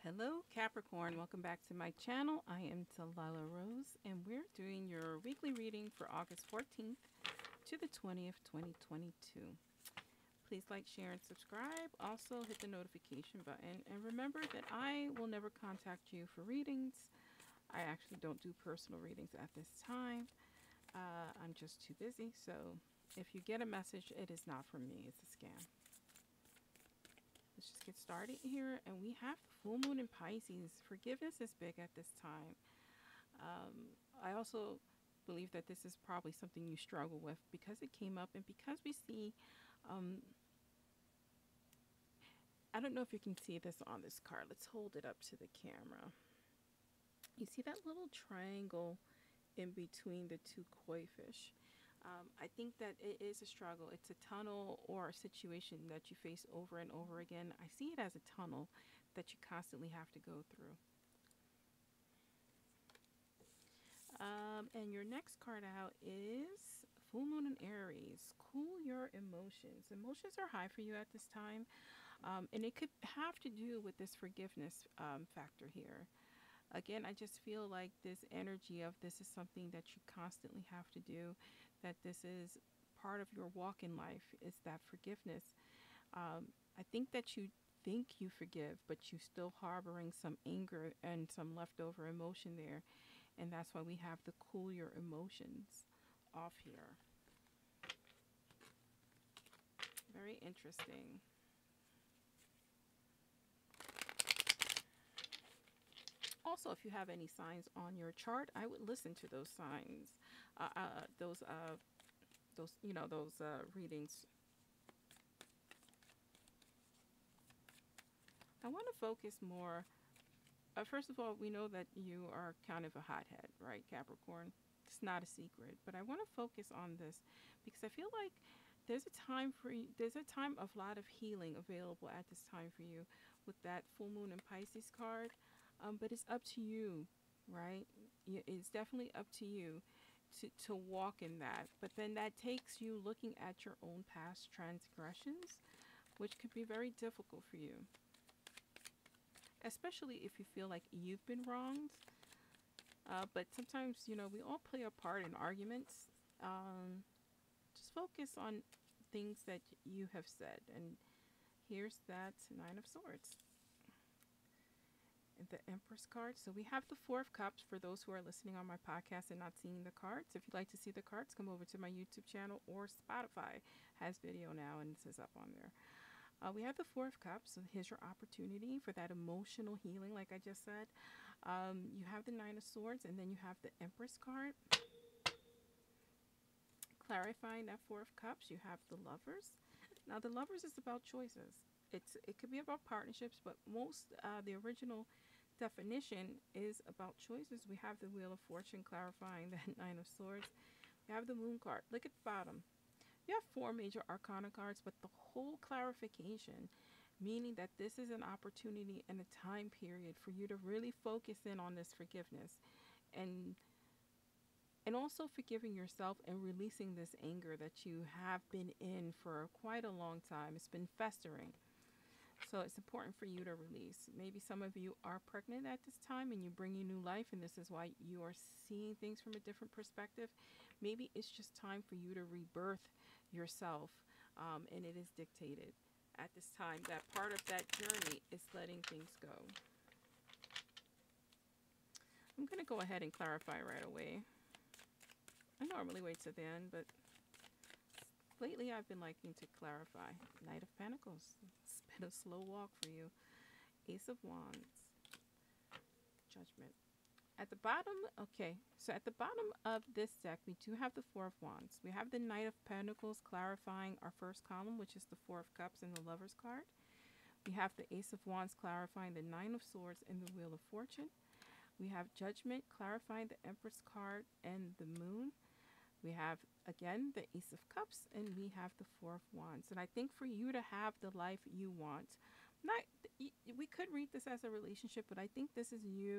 Hello, Capricorn. Welcome back to my channel. I am Delilah Rose, and we're doing your weekly reading for August 14th to the 20th, 2022. Please like, share, and subscribe. Also, hit the notification button. And remember that I will never contact you for readings. I actually don't do personal readings at this time. I'm just too busy. So if you get a message, it is not from me. It's a scam. Let's just get started here. And we have the full moon in Pisces. Forgiveness is big at this time. I also believe that this is probably something you struggle with because it came up and because we see, I don't know if you can see this on this card. Let's hold it up to the camera. You see that little triangle in between the two koi fish. I think that it is a struggle. It's a tunnel or a situation that you face over and over again. I see it as a tunnel that you constantly have to go through. And your next card out is Full Moon in Aries. Cool your emotions. Emotions are high for you at this time. And it could have to do with this forgiveness factor here. Again, I just feel like this energy of this is something that you constantly have to do, that this is part of your walk in life, is that forgiveness. I think that you think you forgive, but you're still harboring some anger and some leftover emotion there. And that's why we have to cool your emotions off here. Very interesting. Also, if you have any signs on your chart, I would listen to those signs, those readings. I want to focus more. First of all, we know that you are kind of a hothead, right, Capricorn? It's not a secret, but I want to focus on this because I feel like there's a time for you, there's a time of a lot of healing available at this time for you with that full moon and Pisces card. But it's up to you, right? It's definitely up to you to walk in that. But then that takes you looking at your own past transgressions, which could be very difficult for you, especially if you feel like you've been wronged. But sometimes, we all play a part in arguments. Just focus on things that you have said. And here's that Nine of Swords. The Empress card. So we have the Four of Cups for those who are listening on my podcast and not seeing the cards. If you'd like to see the cards, come over to my YouTube channel, or Spotify has video now and this is up on there. We have the Four of Cups. So here's your opportunity for that emotional healing, like I just said. You have the Nine of Swords, and then you have the Empress card. Clarifying that Four of Cups, you have the Lovers. Now the Lovers is about choices. It could be about partnerships, but the original definition is about choices. We have the Wheel of Fortune clarifying that Nine of Swords. We have the Moon card. Look at the bottom. You have four major arcana cards, but the whole clarification, meaning that this is an opportunity and a time period for you to really focus in on this forgiveness and also forgiving yourself and releasing this anger that you have been in for quite a long time. It's been festering. So it's important for you to release. Maybe some of you are pregnant at this time and you bring in new life, and this is why you are seeing things from a different perspective. Maybe it's just time for you to rebirth yourself, and it is dictated at this time. That part of that journey is letting things go. I'm going to go ahead and clarify right away. I normally wait to the end, but lately I've been liking to clarify. Knight of Pentacles. It's been a slow walk for you. Ace of Wands. Judgment. At the bottom, okay, so at the bottom of this deck, we do have the Four of Wands. We have the Knight of Pentacles clarifying our first column, which is the Four of Cups and the Lover's card. We have the Ace of Wands clarifying the Nine of Swords and the Wheel of Fortune. We have Judgment clarifying the Empress card and the Moon. We have, again, the Ace of Cups, and we have the Four of Wands. And I think for you to have the life you want, we could read this as a relationship, but I think this is you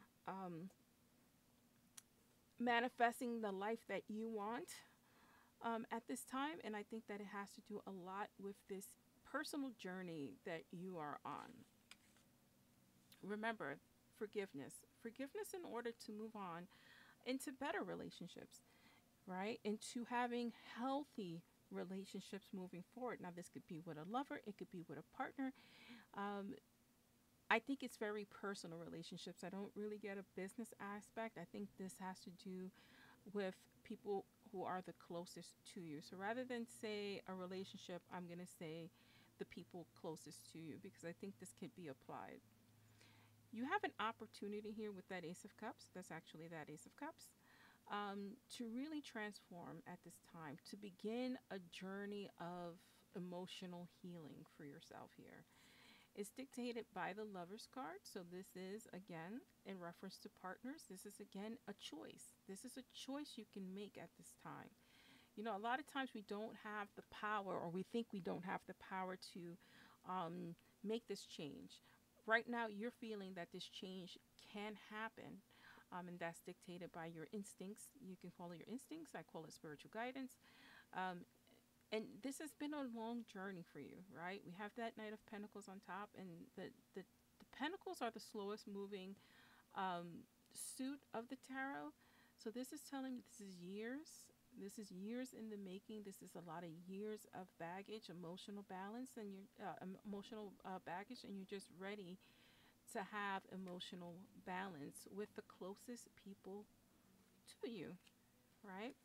manifesting the life that you want at this time. And I think that it has to do a lot with this personal journey that you are on. remember, forgiveness in order to move on into better relationships, right? Into having healthy relationships moving forward. Now, this could be with a lover, it could be with a partner. Um, I think it's very personal relationships. I don't really get a business aspect. I think this has to do with people who are the closest to you. So rather than say a relationship, I'm going to say the people closest to you because I think this could be applied. You have an opportunity here with that Ace of Cups. That's actually that Ace of Cups. To really transform at this time, to begin a journey of emotional healing for yourself here. It's dictated by the Lover's card. So, this is again in reference to partners. This is again a choice. This is a choice you can make at this time. You know, a lot of times we don't have the power, or we think we don't have the power to make this change. Right now, you're feeling that this change can happen, and that's dictated by your instincts. You can call it your instincts. I call it spiritual guidance. Um, and this has been a long journey for you, right? We have that Knight of Pentacles on top, and the Pentacles are the slowest moving suit of the tarot. So this is telling me this is years. This is years in the making. This is a lot of years of baggage, emotional balance, and your emotional baggage, and you're just ready to have emotional balance with the closest people to you, right?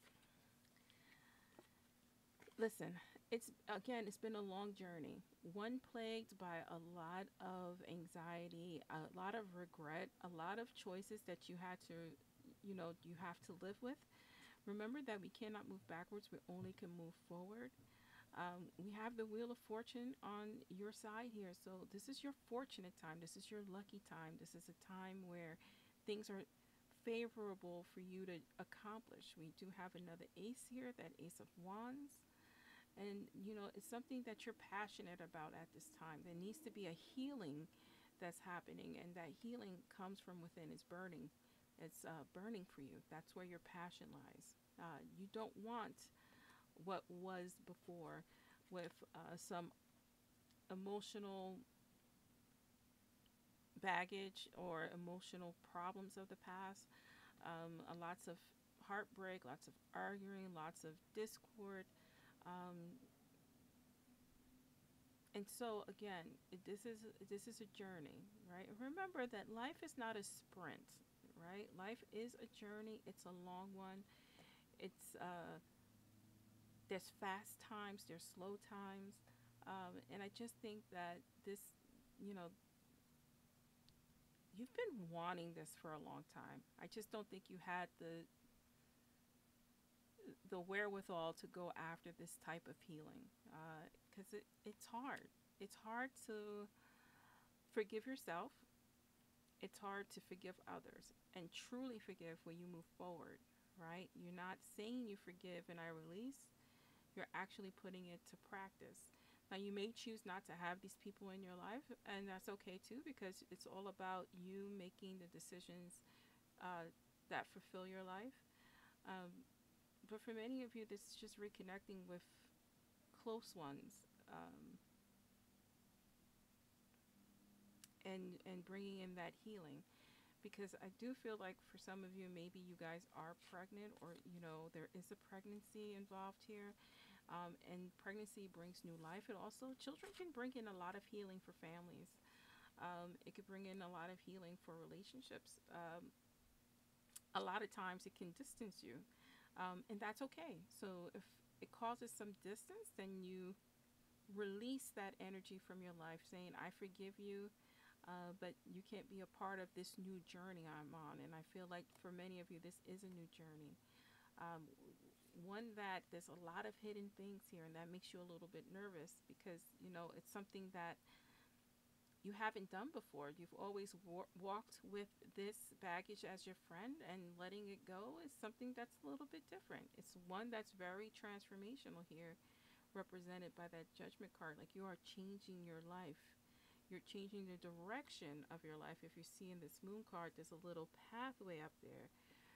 Listen, it's been a long journey. One plagued by a lot of anxiety, a lot of regret, a lot of choices that you had to, you have to live with. Remember that we cannot move backwards, we only can move forward. We have the Wheel of Fortune on your side here. So, this is your fortunate time. This is your lucky time. This is a time where things are favorable for you to accomplish. We do have another ace here, that Ace of Wands. And, it's something that you're passionate about at this time. There needs to be a healing that's happening, and that healing comes from within. It's burning. It's burning for you. That's where your passion lies. You don't want what was before with some emotional baggage or emotional problems of the past. Lots of heartbreak, lots of arguing, lots of discord. Um, and so again, this is a journey, right? Remember that life is not a sprint, right? Life is a journey. It's a long one. It's There's fast times, there's slow times, and I just think that this, you know, you've been wanting this for a long time. I just don't think you had the wherewithal to go after this type of healing, because it's hard. It's hard to forgive yourself. It's hard to forgive others and truly forgive when you move forward, right? You're not saying you forgive and I release, you're actually putting it to practice. Now, you may choose not to have these people in your life, and that's okay too, because it's all about you making the decisions that fulfill your life. Um, but for many of you, this is just reconnecting with close ones, and bringing in that healing. Because I do feel like for some of you, maybe you guys are pregnant, or there is a pregnancy involved here. And pregnancy brings new life. And also, children can bring in a lot of healing for families. It could bring in a lot of healing for relationships. A lot of times it can distance you, and that's okay. So if it causes some distance, then you release that energy from your life, saying, I forgive you, but you can't be a part of this new journey I'm on. And I feel like for many of you, this is a new journey. Um, One that there's a lot of hidden things here, and that makes you a little bit nervous because, it's something that you haven't done before. You've always walked with this baggage as your friend, and letting it go is something that's a little bit different. It's one that's very transformational here, represented by that Judgment card. Like, you are changing your life. You're changing the direction of your life. If you see in this Moon card, there's a little pathway up there.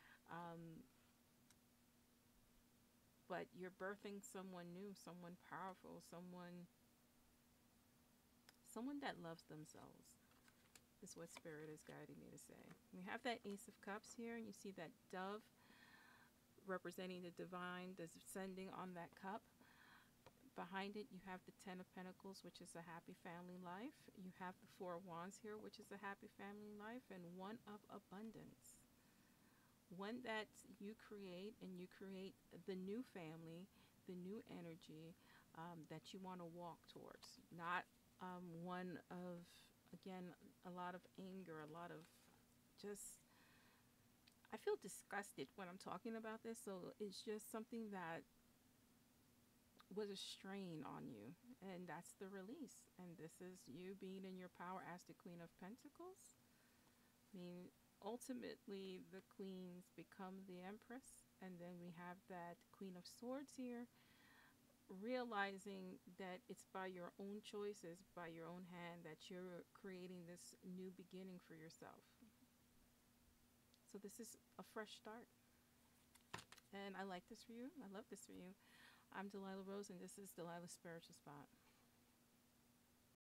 But you're birthing someone new, someone powerful, someone that loves themselves. is what Spirit is guiding me to say. We have that Ace of Cups here, and you see that dove representing the divine descending on that cup. Behind it, you have the Ten of Pentacles, which is a happy family life. You have the Four of Wands here, which is a happy family life, and one of abundance. One that you create, and you create the new family, the new energy that you want to walk towards. Not one of, again, a lot of anger, a lot of just, I feel disgusted when I'm talking about this. So it's just something that was a strain on you, and that's the release. And this is you being in your power as the Queen of Pentacles. I mean, ultimately the queens become the Empress, and then we have that Queen of Swords here, realizing that it's by your own choices, by your own hand, that you're creating this new beginning for yourself. So this is a fresh start, and I like this for you. I love this for you. I'm Delilah Rose, and this is Delilah's Spiritual Spot.